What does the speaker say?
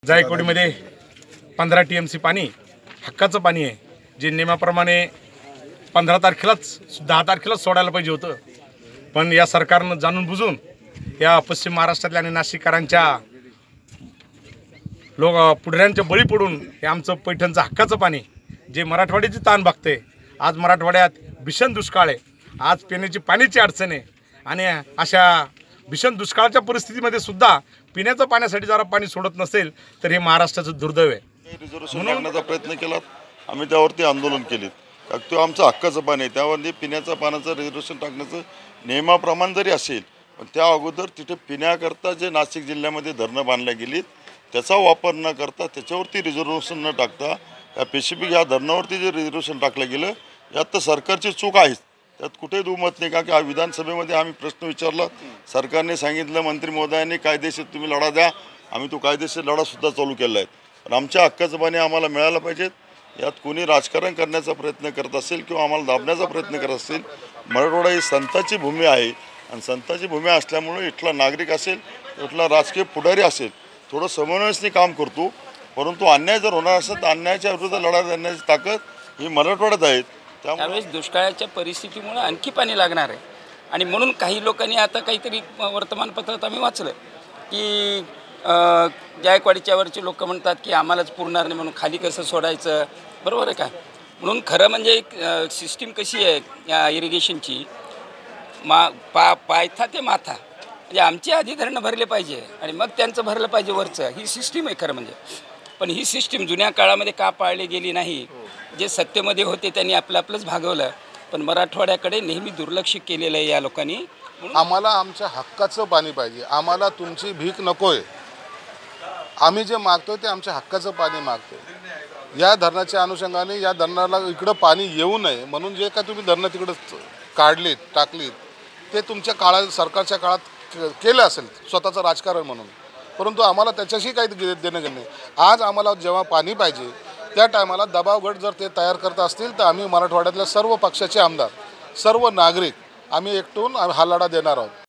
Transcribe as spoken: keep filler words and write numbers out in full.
जायकवाडीमध्ये पंधरा T M C पाणी हक्काचं पाणी आहे, जे नियमाप्रमाणे पंधरा तारखेलाच दहा तारखेलाच सोडायला पाहिजे होतं. पण या सरकारनं जाणून बुजून या पश्चिम महाराष्ट्रातल्या आणि नाशिककरांच्या लोक पुढऱ्यांच्या बळी पडून हे आमचं पैठणचं हक्काचं पाणी जे मराठवाड्याची ताण बघते. आज मराठवाड्यात भीषण दुष्काळ आहे, आज पिण्याची पाण्याची अडचण आहे आणि अशा भीषण दुष्काळाच्या परिस्थितीमध्ये सुद्धा पिण्याचं पाण्यासाठी जरा पाणी सोडत नसेल तर हे महाराष्ट्राचं दुर्दैव आहे. रिझर्वेशन टाकण्याचा प्रयत्न केला, आम्ही त्यावरती आंदोलन केले. तो आमचं हक्काचं पाणी आहे, त्यावरती पिण्याचं पाण्याचं रिझर्वेशन टाकण्याचं नियमाप्रमाणे जरी असेल, पण त्या अगोदर तिथे पिण्याकरता जे नाशिक जिल्ह्यामध्ये धरणं बांधल्या गेलीत त्याचा वापर न करता त्याच्यावरती रिझर्वेशन न टाकता या पेसिफिक या धरणावरती जे रिझर्वेशन टाकलं गेलं यात तर सरकारची चूक आहेच, त्यात कुठेही दुमत नाही. का की विधानसभेमध्ये आम्ही प्रश्न विचारला, सरकारने सांगितलं मंत्री महोदयांनी कायदेशीर तुम्ही लढा द्या, आम्ही तो कायदेशीर लढासुद्धा चालू केला आहे. पण आमच्या हक्काचं पाणी आम्हाला मिळालं पाहिजेत. यात कोणी राजकारण करण्याचा प्रयत्न करत असेल किंवा आम्हाला दाबण्याचा प्रयत्न करत असेल, मराठवाडा ही संतांची भूमी आहे आणि संतांची भूमी असल्यामुळे इथला नागरिक असेल, इथला राजकीय पुढारी असेल, थोडं समन्वयाने काम करतो. परंतु अन्याय जर होणार असेल तर अन्यायाच्या विरुद्ध लढा देण्याची ताकद ही मराठवाड्यात आहे. त्यावेळेस दुष्काळाच्या परिस्थितीमुळे आणखी पाणी लागणार आहे आणि म्हणून काही लोकांनी आता काहीतरी वर्तमानपत्रात आम्ही वाचलं की जायकवाडीच्यावरचे लोक म्हणतात की आम्हालाच पुरणार नाही म्हणून खाली कसं सोडायचं, बरोबर आहे का. म्हणून खरं म्हणजे एक सिस्टीम कशी आहे या इरिगेशनची, मा पा पायथा ते माथा म्हणजे आमची आधी धरणं भरले पाहिजे आणि मग त्यांचं भरलं पाहिजे वरचं, ही सिस्टीम आहे खरं म्हणजे. पण ही सिस्टीम जुन्या काळामध्ये का पाळली गेली नाही, जे सत्तेमध्ये होते त्यांनी आपलं आपलंच भागवलं, पण मराठवाड्याकडे नेहमी दुर्लक्ष केलेलं आहे या लोकांनी. आम्हाला आमच्या हक्काचं पाणी पाहिजे, आम्हाला तुमची भीक नको आहे. आम्ही जे मागतोय ते आमच्या हक्काचं पाणी मागतोय. या धरणाच्या अनुषंगाने या धरणाला इकडं पाणी येऊ नये म्हणून जे काय तुम्ही धरणं तिकडं काढलीत टाकलीत ते तुमच्या काळात सरकारच्या काळात केलं असेल स्वतःचं राजकारण म्हणून, परंतु आम्हाला त्याच्याशी काही देणं घेणं नाही. आज आम्हाला जेव्हा पाणी पाहिजे त्या टायमाला दबाव गट जर ते तयार करत असतील तर आम्ही मराठवाड्यातल्या सर्व पक्षाचे आमदार, सर्व नागरिक आम्ही एकटून हा लढा देणार आहोत.